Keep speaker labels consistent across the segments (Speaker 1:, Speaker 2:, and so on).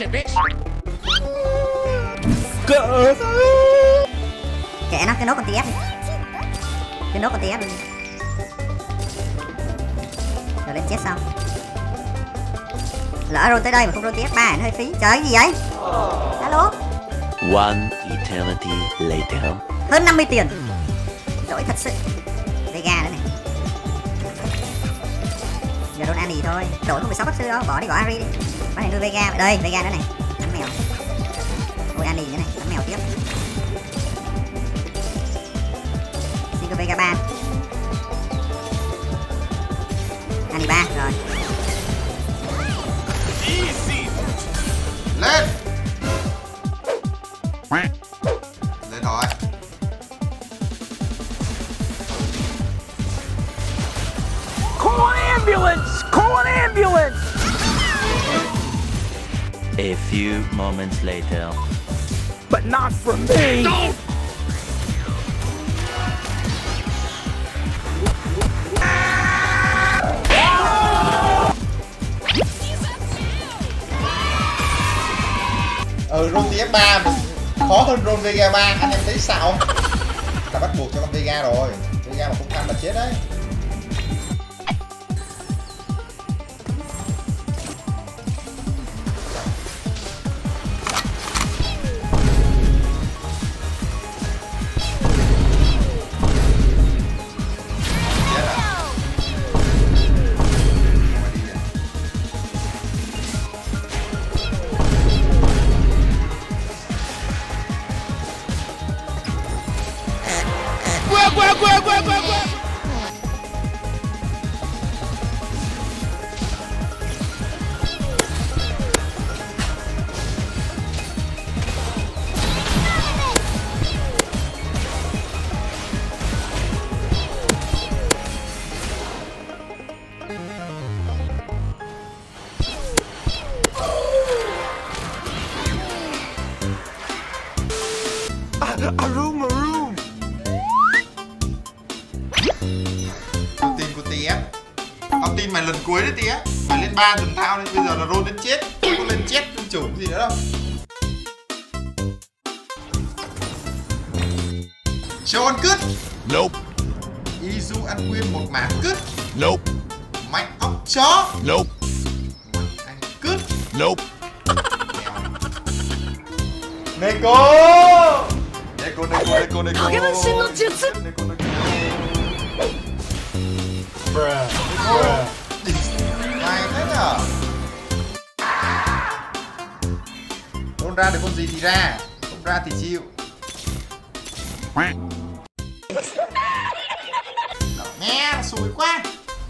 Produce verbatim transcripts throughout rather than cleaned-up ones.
Speaker 1: Kệ nó, cái nốt con tê ép đi. Cái nốt con tê ép đi. Rồi lên chết xong. Lỡ roll tới đây mà không roll tê ép ba nó hơi phí. Trời ơi, gì vậy? Alo.
Speaker 2: One eternity later.
Speaker 1: Hơn năm mươi tiền. Giỏi thật sự. Vega nữa này. Giờ roll Annie thôi. Đổi không phải sáu bác sư đâu, bỏ đi bỏ Ari đi. Bắt này nuôi Vega. Đây, Vega nữa này. Đánh mèo. Nuôi Annie nữa này, đánh mèo tiếp. Xin có Vega ba. Annie ba rồi.
Speaker 3: Lên. Lên rồi.
Speaker 4: Call an ambulance! Call an ambulance!
Speaker 2: A few moments later.
Speaker 4: But not for me! No!
Speaker 3: Ừ, roll tê ép ba khó hơn roll Vega ba, anh em thấy sao không? Ta bắt buộc cho con Vega rồi. Vega mà không ăn là chết đấy.
Speaker 4: Quack, quack, quack, quack, quack. A room, a room.
Speaker 3: Tin của tê ép. Ông tin mày lần cuối đấy tê ép. Mày lên ba tuần thao đấy, bây giờ là roll đến chết. Không có lên chết, lên chủ gì nữa đâu. Show ăn cứt.
Speaker 2: Nope.
Speaker 3: Izu ăn nguyên một mảng cứt.
Speaker 2: Nope.
Speaker 3: Mạnh ốc chó.
Speaker 2: Nope.
Speaker 3: Ăn cứt.
Speaker 2: Nope.
Speaker 3: Neko. Neko, Neko, Neko, Neko. Neko, Neko. Bruh. Bruh. Này thế nhở? Không ra được con gì thì ra, không ra thì chịu. Nghe sủi quá.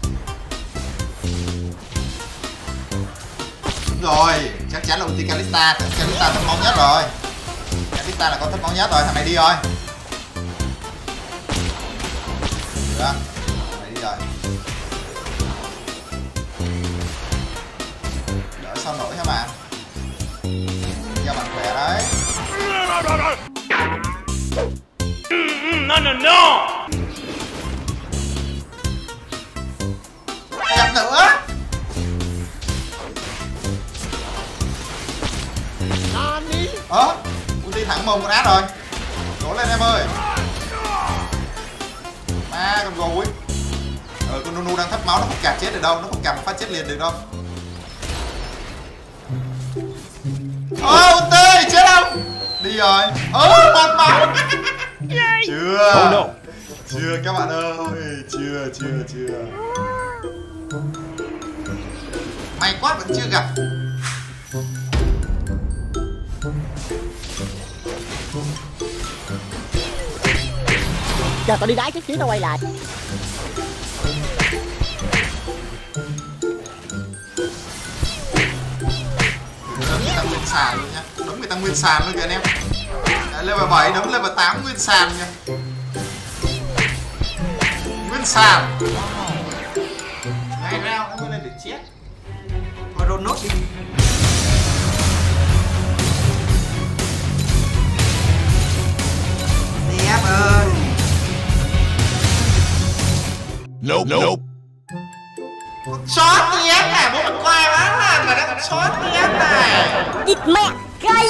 Speaker 3: Rồi, chắc chắn là ulti Kalista, Kalista thất máu nhất rồi. Kalista là con thất máu nhất rồi, thằng này đi rồi. Được, thằng này đi rồi. Đợi sao nổi hả bạn? Cho bạn khỏe đấy.
Speaker 4: No, no, no!
Speaker 3: Chặt nữa. Ơ, ulti thẳng mông con át rồi. Cố lên em ơi. Ma con gối. Ờ, con Nunu đang thấp máu, nó không cạp chết được đâu, nó không cạp một phát chết liền được đâu. Ơ, ulti, chết không? Đi rồi. Ơ, một máu. Chưa. Chưa các bạn ơi, chưa, chưa, chưa. May quá vẫn chưa gặp.
Speaker 5: Giờ tao đi đái chút xíu tao quay lại.
Speaker 3: Đấm người ta nguyên sàn luôn nhá. Đấm người ta nguyên sàn luôn kìa anh em. Đấy, level bảy đấm level tám nguyên sàn nha. Nguyên sàn. Ngay rao nó mới lên được chết. Thôi roll nốt đi. tê ép ơi.
Speaker 2: Nope, nope.
Speaker 3: Shot tê ép này bố mình khoai quá mà. thằng này đang chót tiếp này.
Speaker 1: Địt mẹ cây.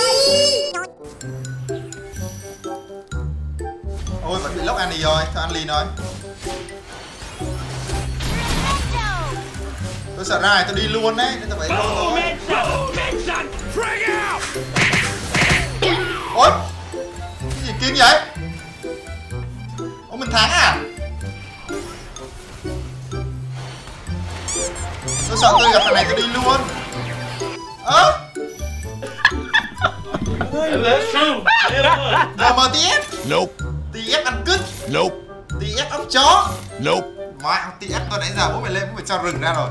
Speaker 3: Ôi vẫn bị lốc Annie rồi, thôi Annie nói. Tôi sợ ra này tôi đi luôn đấy, nên tôi phải luôn thôi. Ôi, cái gì kinh vậy? Ôi mình thắng à? Tôi sợ tôi gặp thằng này tôi đi luôn. Ơ Giờ mở tê ép.
Speaker 2: Nope.
Speaker 3: tê ép ăn cứt.
Speaker 2: Nope.
Speaker 3: tê ép ốc chó.
Speaker 2: Nope.
Speaker 3: Má ăn tê ép tôi nãy giờ bố phải lên bố phải cho rừng ra rồi.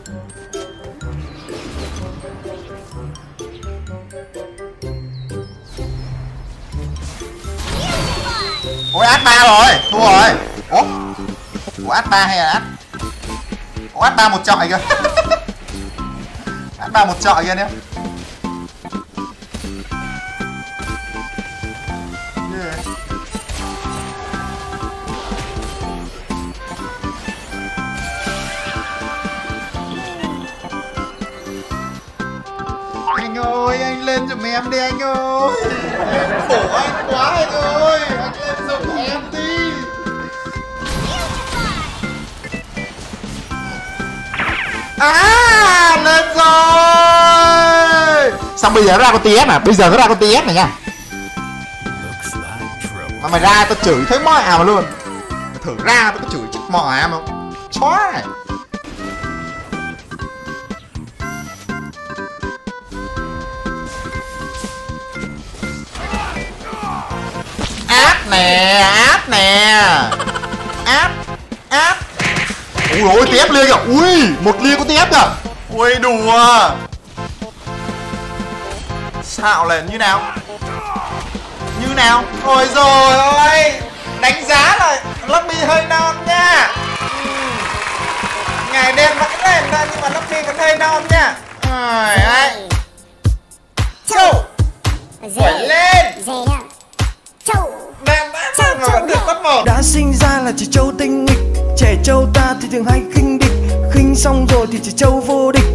Speaker 3: Ôi át ba rồi, thua rồi. Ủa? Ủa át ba hay là át? Ủa át ba một trọi kìa. Át ba một trọi kìa nè. Anh ơi, anh lên giùm em đi anh ơi. Em khổ anh quá anh ơi. Anh lên giùm em đi. À, lên rồi. Xong bây giờ nó ra con tê ép à? Bây giờ nó ra con tê ép này nha. Mà mày ra tao chửi thấy mỏi à mà luôn. Mày thử ra tao có chửi chết mỏi à mà. Chó này. Áp nè, áp nè. Áp, áp. Ui ôi, tê ép liền kìa. Ui, một lia có tê ép kìa. Ui đùa. Xạo lên như nào? Như nào? Ôi rồi ôi. Đánh giá là Lucky hơi non nha. ừ. Ngày đêm vẫn lên thôi nhưng mà Lucky vẫn hơi non nha. Trời ơi. Châu Quẩy lên. Châu Đang đã xong mà vẫn được bắt một.
Speaker 5: Đã sinh ra là chỉ châu tinh nghịch. Trẻ châu ta thì thường hay khinh địch. Khinh xong rồi thì chỉ châu vô địch.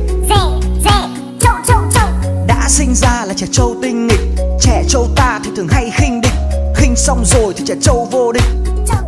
Speaker 5: Đã sinh ra là trẻ châu tinh nghịch. Trẻ châu ta thì thường hay khinh địch. Khinh xong rồi thì trẻ châu vô địch.